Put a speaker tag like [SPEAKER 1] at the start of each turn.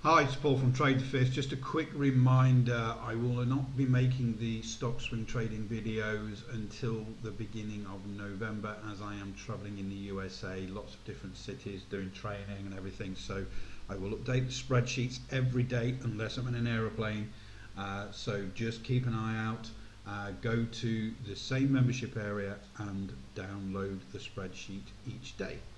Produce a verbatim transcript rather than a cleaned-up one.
[SPEAKER 1] Hi, it's Paul from Trade the Fifth. Just a quick reminder, I will not be making the stock swing trading videos until the beginning of November, as I am traveling in the U S A, lots of different cities doing training and everything. So I will update the spreadsheets every day unless I'm in an aeroplane. Uh, so just keep an eye out. Uh, go to the same membership area and download the spreadsheet each day.